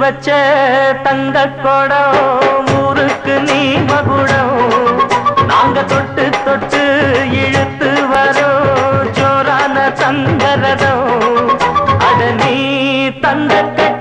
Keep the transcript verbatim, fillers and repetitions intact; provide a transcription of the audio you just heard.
வச்ச தங்க கொடம் ஊருக்கு நீ மகுடம் நாங்க தொட்டு தொட்டு இழுத்து வரோம் ஜோரான தங்கரதம் அட நீ தந்த